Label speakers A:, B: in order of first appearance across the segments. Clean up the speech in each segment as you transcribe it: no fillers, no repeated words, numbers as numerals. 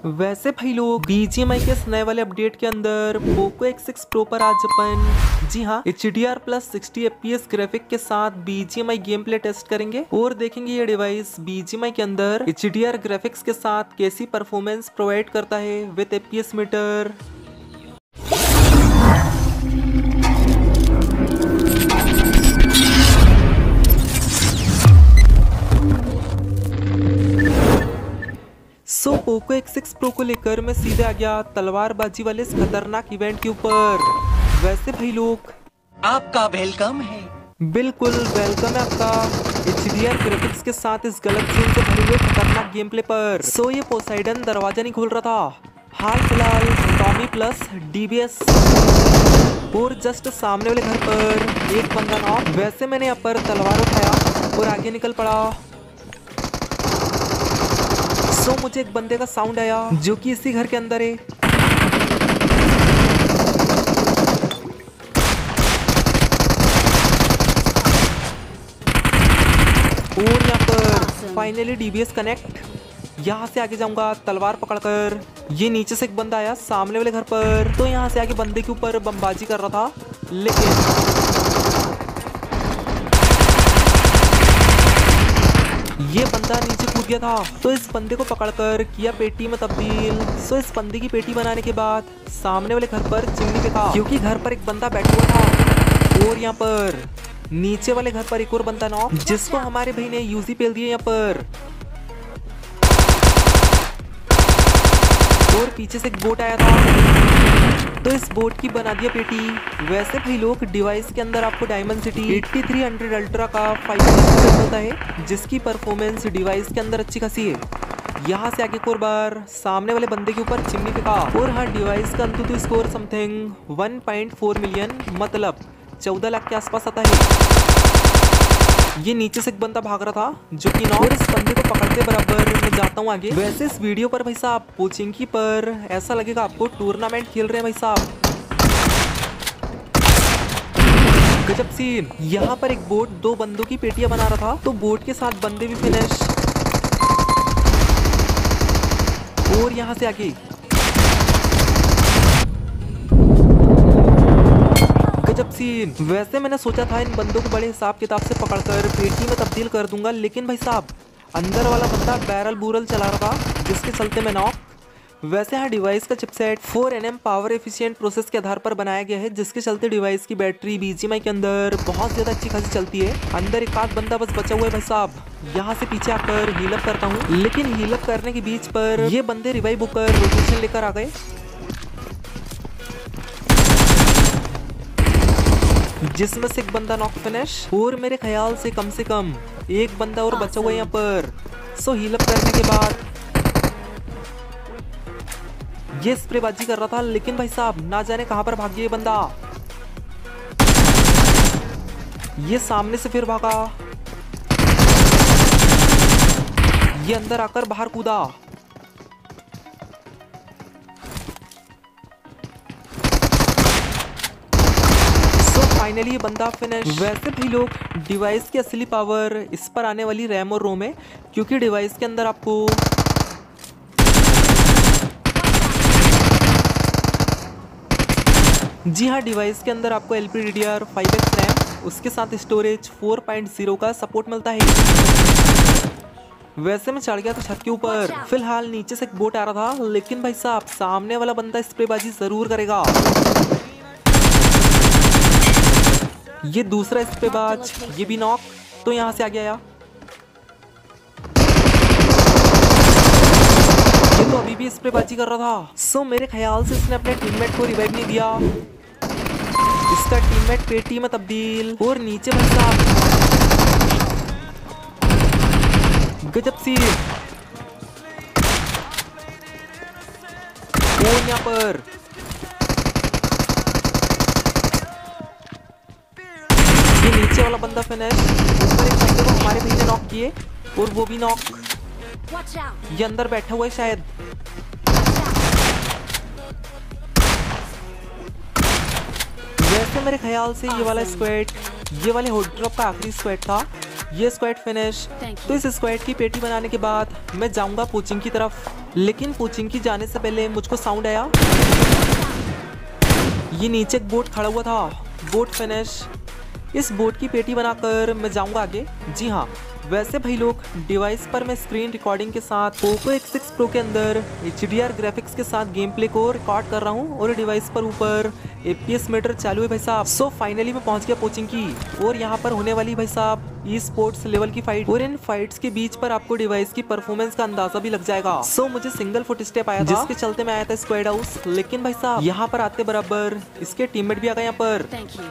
A: वैसे भाई लोग BGMI के इस नए वाले अपडेट के अंदर पोको X6 Pro पर आज अपन जी हाँ HDR प्लस 60 FPS ग्राफिक के साथ BGMI गेम प्ले टेस्ट करेंगे और देखेंगे ये डिवाइस BGMI के अंदर HDR ग्राफिक्स के साथ कैसी परफॉर्मेंस प्रोवाइड करता है with FPS meter. Poco X6 Pro को लेकर मैं सीधे आ गया तलवारबाजी वाले इस खतरनाक इवेंट के ऊपर। वैसे भाई लोग
B: आपका वेलकम है।
A: बिल्कुल वेलकम है आपका HDR ग्राफिक्स के साथ इस गलत सीन से भरे हुए खतरनाक गेम प्ले पर। ये पोसाइडन दरवाजा नहीं खोल रहा था। हाल फिलहाल टॉमी प्लस DBS और जस्ट सामने वाले घर पर एक बंदा नॉक। वैसे मैंने यहाँ पर तलवार उठाया और आगे निकल पड़ा। मुझे एक बंदे का साउंड आया जो कि इसी घर के अंदर है। और यहाँ पर फाइनली DBS कनेक्ट। यहाँ से आगे जाऊंगा तलवार पकड़कर। ये नीचे से एक बंदा आया सामने वाले घर पर, तो यहाँ से आगे बंदे के ऊपर बमबाजी कर रहा था, लेकिन ये बंदा नीचे कूद गया था। तो इस बंदे को पकड़कर किया पेटी में तब्दील। इस बंदे की पेटी बनाने के बाद सामने वाले घर पर चिमनी पे था, क्योंकि घर पर एक बंदा बैठा हुआ था। और यहाँ पर नीचे वाले घर पर एक और बंदा नॉक, जिसको हमारे भाई ने यूजी पेल दिया यहाँ पर। और पीछे से एक बोट आया था, तो इस बोट की बना दिया पेटी। वैसे भाई लोग डिवाइस के अंदर आपको डायमेंसिटी 8300 अल्ट्रा का 5G होता है, जिसकी परफॉर्मेंस डिवाइस के अंदर अच्छी खासी है। यहाँ से आगे एक और बार सामने वाले बंदे के ऊपर चिमनी फेंका। और हाँ, डिवाइस का अंतुतु स्कोर समथिंग 1.4 मिलियन, मतलब 14 लाख के आसपास आता है। ये नीचे से एक बंदा भाग रहा था जो कि नॉक। और इस बंदे को पकड़ते बराबर मैं जाता हूँ आगे। वैसे इस वीडियो पर भाई साहब पोचिंकी पर ऐसा लगेगा आपको टूर्नामेंट खेल रहे हैं भाई साहब। गजब सीन। यहाँ पर एक बोट 2 बंदों की पेटियां बना रहा था, तो बोट के साथ बंदे भी फिनिश। और यहाँ से आगे गजब सीन। वैसे मैंने सोचा था इन बंदों को बड़े हिसाब किताब से पकड़कर पेटी में तब्दील कर दूंगा, लेकिन भाई साहब अंदर वाला बंदा बैरल बूरल चला रहा था, जिसके चलते मैं नॉक। वैसे हाँ, डिवाइस का chipset 4nm power efficient process के आधार पर बनाया गया है, जिसके चलते डिवाइस की बैटरी BGMI के अंदर बहुत ज्यादा अच्छी खासी चलती है। अंदर एक आध बंदा बस बचा हुआ है भाई साहब। यहाँ से पीछे आकर हीलअप करता हूँ, लेकिन हीलअप करने के बीच पर ये बंदे रिवाइव होकर रोटेशन लेकर आ गए, जिसमें से एक बंदा नॉक फिनिश। और मेरे ख्याल से कम एक बंदा और बचा हुआ है यहाँ पर। हीलअप करने के बाद ये स्प्रेबाजी कर रहा था, लेकिन भाई साहब ना जाने कहां पर भाग गया ये बंदा। ये सामने से फिर भागा, ये अंदर आकर बाहर कूदा। फाइनली ये बंदा फिनिश। वैसे भी लोग डिवाइस की असली पावर इस पर आने वाली रैम और रोम है, क्योंकि डिवाइस के अंदर आपको जी हाँ, डिवाइस के अंदर आपको LPDDR5X रैम, उसके साथ स्टोरेज 4.0 का सपोर्ट मिलता है। वैसे मैं चढ़ गया था छत के ऊपर। फिलहाल नीचे से एक बोट आ रहा था, लेकिन भाई साहब सामने वाला बंदा स्प्रेबाजी जरूर करेगा। ये दूसरा स्प्रेबाज, ये भी नॉक, तो यहाँ से आ गया। ये तो अभी भी स्प्रेबाजी कर रहा था। मेरे ख्याल से इसने अपने टीममेट को रिवाइव नहीं दिया। इसका टीममेट पेटी में तब्दील। और नीचे भाई साहब गजब सी। और यहाँ पर ये नीचे वाला बंदा फिनिश। ऊपर एक बंदे को हमारे भाई ने नॉक किए, और वो भी नॉक। ये अंदर बैठा हुआ है शायद। वैसे मेरे ख्याल से ये वाला स्क्वाड, ये वाले हॉट ड्रॉप का आखिरी स्क्वाड था, ये स्क्वाड फिनिश। तो इस स्क्वाड की पेटी बनाने के बाद मैं जाऊंगा कोचिंग की तरफ, लेकिन कोचिंग की जाने से पहले मुझको साउंड आया। ये नीचे एक बोट खड़ा हुआ था, बोट फिनिश। इस बोट की पेटी बनाकर मैं जाऊंगा आगे। जी हाँ, वैसे भाई लोग डिवाइस पर मैं स्क्रीन रिकॉर्डिंग के साथ पोको X6 Pro के अंदर HDR ग्राफिक्स के साथ गेम प्ले को रिकॉर्ड कर रहा हूँ और डिवाइस पर ऊपर FPS मीटर चालू है भाई साहब। सो फाइनली मैं पहुंच गया कोचिंग की और यहाँ पर होने वाली भाई साहब ई स्पोर्ट्स लेवल की फाइट, और इन फाइट्स के बीच पर आपको डिवाइस की परफॉर्मेंस का अंदाजा भी लग जाएगा। सो मुझे सिंगल फुट स्टेप आया था, जिसके चलते मैं आया था स्क्वाड हाउस, लेकिन भाई साहब यहाँ पर आते बराबर इसके टीममेट भी आ गए यहाँ पर।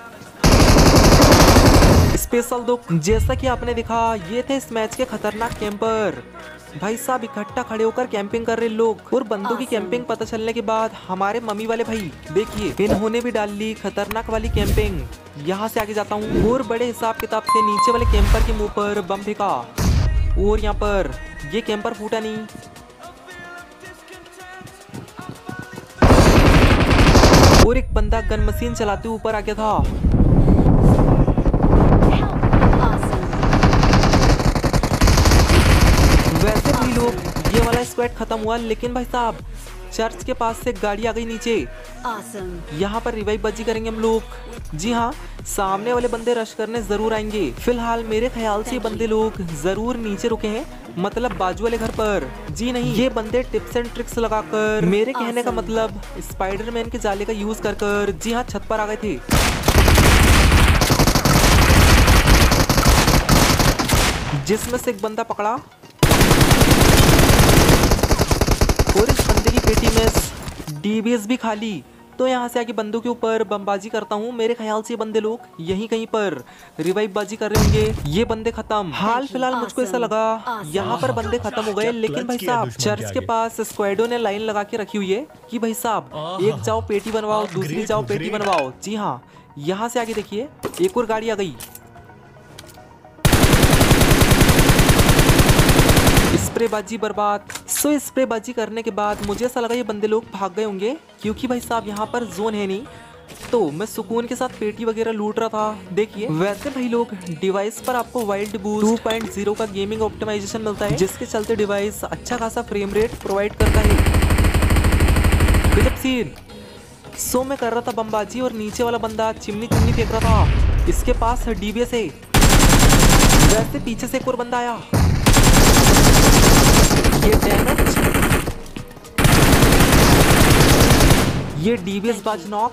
A: स्पेशल दुख, जैसा कि आपने देखा, ये थे इस मैच के खतरनाक कैंपर। भाई साहब इकट्ठा खड़े होकर कैंपिंग कर रहे लोग, और बंदों की कैंपिंग पता चलने के बाद हमारे मम्मी वाले भाई देखिए इन्होंने भी डाल ली खतरनाक वाली कैंपिंग। यहाँ से आगे जाता हूँ और बड़े हिसाब किताब से नीचे वाले कैंपर के मुंह पर बम फेंका, और यहाँ पर ये कैंपर फूटा नहीं। और एक बंदा गन मशीन चलाते ऊपर आ गया था। वैसे भी लोग ये वाला स्क्वाड खत्म हुआ, लेकिन भाई साहब चर्च के पास से गाड़ी आ गई नीचे। यहाँ पर रिवाइव बाजी करेंगे हम लोग। जी हाँ, सामने वाले बंदे रश करने जरूर आएंगे। फिलहाल मेरे ख्याल से बंदे लोग जरूर नीचे रुके हैं, मतलब बाजू वाले घर पर। जी नहीं, ये बंदे टिप्स एंड ट्रिक्स लगाकर, मेरे कहने का मतलब स्पाइडरमैन के जाले का यूज कर जी हाँ छत पर आ गए थे। जिसमें से एक बंदा पकड़ा और इस बंदे की पेटी में DBS भी खाली। तो यहाँ से आगे बंदों के ऊपर बमबाजी करता हूँ। मेरे ख्याल से ये बंदे लोग यहीं कहीं पर रिवाइव बाजी कर रहे होंगे। ये बंदे खत्म। हाल फिलहाल मुझको ऐसा लगा यहाँ पर बंदे खत्म हो गए, लेकिन भाई साहब चर्च के पास स्क्वाडों ने लाइन लगा के रखी हुई है कि भाई साहब एक जाओ पेटी बनवाओ, दूसरी जाओ पेटी बनवाओ। जी हाँ, यहाँ से आगे देखिए एक और गाड़ी आ गई। स्प्रे बाजी बर्बाद। सो स्प्रे बाजी करने के बाद मुझे ऐसा लगा ये बंदे लोग भाग गए होंगे, क्योंकि भाई साहब यहाँ पर जोन है नहीं। तो मैं सुकून के साथ पेटी वगैरह लूट रहा था। देखिए वैसे भाई लोग डिवाइस पर आपको वाइल्ड बूस्ट 2.0 का गेमिंग ऑप्टिमाइजेशन मिलता है, जिसके चलते डिवाइस अच्छा खासा फ्रेम रेट प्रोवाइड करता है। गजब सीन। सो मैं कर रहा था बमबाजी और नीचे वाला बंदा चिमनी फेंक रहा था। इसके पास DBS है। वैसे पीछे से एक और बंदा आया। ये डैमेज, ये DBS बाज नॉक।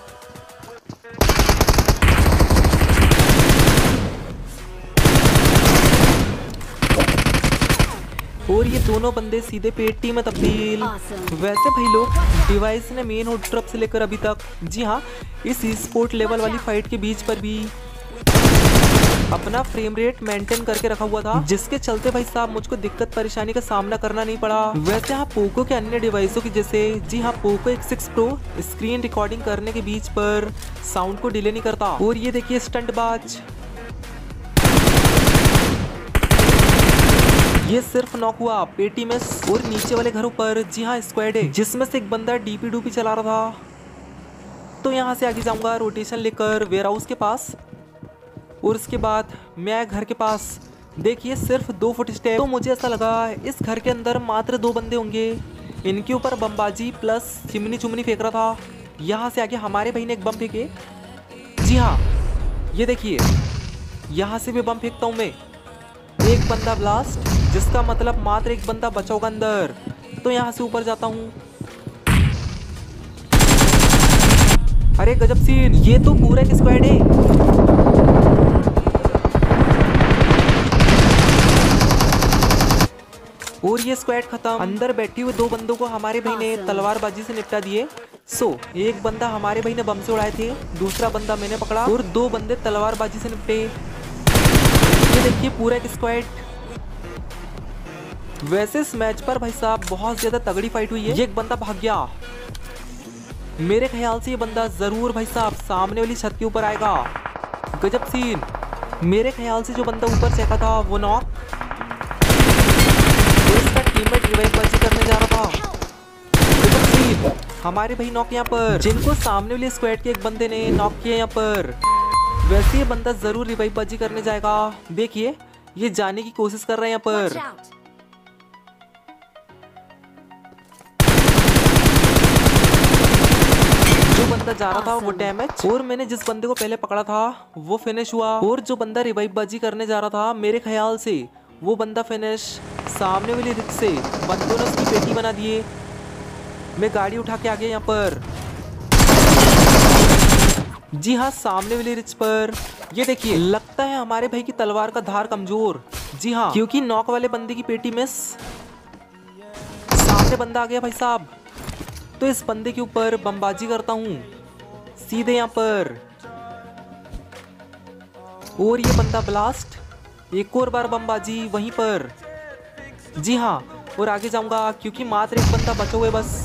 A: और ये दोनों बंदे सीधे पेटी में तब्दील। वैसे भाई लोग डिवाइस ने मेन होड ट्रप से लेकर अभी तक, जी हाँ, इस स्पोर्ट लेवल वाली फाइट के बीच पर भी अपना फ्रेम रेट मेंटेन करके रखा हुआ था, जिसके चलते भाई साहब मुझको दिक्कत परेशानी का सामना करना नहीं पड़ा। वैसे हाँ, पोको के अन्य डिवाइसों की जैसे, जी हाँ, Poco X6 Pro screen recording करने के बीच पर साउंड को डिले नहीं करता। और ये देखिए स्टंटबाज, ये सिर्फ नॉक हुआ पेटी में। और नीचे वाले घरों पर जी हाँ स्क्वाड है, जिसमें से एक बंदा DP चला रहा था। तो यहाँ से आगे जाऊंगा रोटेशन लेकर वेयर हाउस के पास, और उसके बाद मैं घर के पास। देखिए सिर्फ 2 फुट स्टेप। तो मुझे ऐसा लगा इस घर के अंदर मात्र 2 बंदे होंगे। इनके ऊपर बमबाजी प्लस चिमनी फेंक रहा था। यहाँ से आगे हमारे भाई ने एक बम फेंके। जी हाँ, ये देखिए यहाँ से भी बम फेंकता हूँ मैं। एक बंदा ब्लास्ट, जिसका मतलब मात्र एक बंदा बचा होगा अंदर। तो यहाँ से ऊपर जाता हूँ। अरे गजब सीन, ये तो पूरा एक स्क्वाड है। और ये स्क्वाड खत्म। अंदर बैठे हुए 2 बंदों को हमारे भाई ने तलवारबाजी से निपटा दिए। सो एक बंदा हमारे भाई ने बम से उड़ाए थे, दूसरा बंदा मैंने पकड़ा, और 2 बंदे तलवारबाजी से निपटे। ये देखिए पूरा एक स्क्वाड। वैसे इस मैच पर भाई साहब बहुत ज्यादा तगड़ी फाइट हुई है। ये एक बंदा भाग गया। मेरे ख्याल से ये बंदा जरूर भाई साहब सामने वाली छत के ऊपर आएगा। गजब सीन। मेरे ख्याल से जो बंदा ऊपर चेका था वो नॉक, इसका टीममेट रिवाइव बाजी करने जा रहा था। गजब सीन। हमारे भाई नॉक यहाँ पर, जिनको सामने वाले स्क्वाड के एक बंदे ने नॉक किया यहाँ पर। वैसे ये बंदा जरूर रिवाइव बाजी करने जाएगा। देखिए ये जाने की कोशिश कर रहे हैं यहाँ
C: Watch
A: पर।
C: out!
A: जो बंदा जा रहा था वो डैमेज, और मैंने जिस बंदे को पहले पकड़ा था वो फिनिश हुआ। और जो बंदा रिवाइव बाजी करने जा रहा था मेरे ख्याल से वो बंदा फिनिश। सामने वाली रिच से बंदों ने उसकी पेटी बना दिए। मैं गाड़ी उठा के आ गया यहाँ पर। जी हाँ, सामने वाली रिच पर ये देखिए, लगता है हमारे भाई की तलवार का धार कमजोर। जी हाँ, क्योंकि नॉक वाले बंदे की पेटी मिस। सामने बंदा आ गया भाई साहब, तो इस बंदे के ऊपर बमबाजी करता हूँ सीधे यहाँ पर। और ये बंदा ब्लास्ट, एक और बार बमबाजी वहीं पर। जी हाँ, और आगे जाऊंगा क्योंकि मात्र एक बंदा बचा हुआ है बस।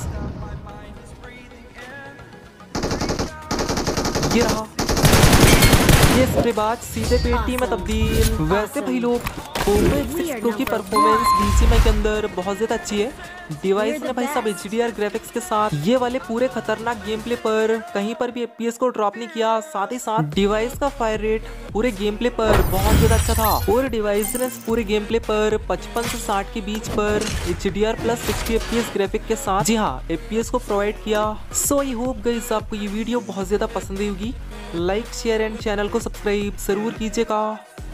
A: ये रहा, ये स्प्रेबाज सीधे पेटी में तब्दील। वैसे भाई लोग पोको X6 Pro की परफॉर्मेंस बीजीएमआई के अंदर बहुत ज्यादा अच्छी है। डिवाइस ने भाई साहब HDR ग्राफिक्स के साथ ये वाले पूरे खतरनाक गेम प्ले पर कहीं पर भी FPS को ड्रॉप नहीं किया। साथ ही साथ डिवाइस का फायर रेट पूरे गेम प्ले पर बहुत ज्यादा अच्छा था। और डिवाइस ने पूरे गेम प्ले पर 55 से 60 के बीच पर HDR प्लस 60 FPS ग्राफिक के साथ जी हाँ FPS को प्रोवाइड किया। सो आई होप गाइस आपको ये वीडियो बहुत ज्यादा पसंद आई होगी। लाइक शेयर एंड चैनल को सब्सक्राइब जरूर कीजिएगा।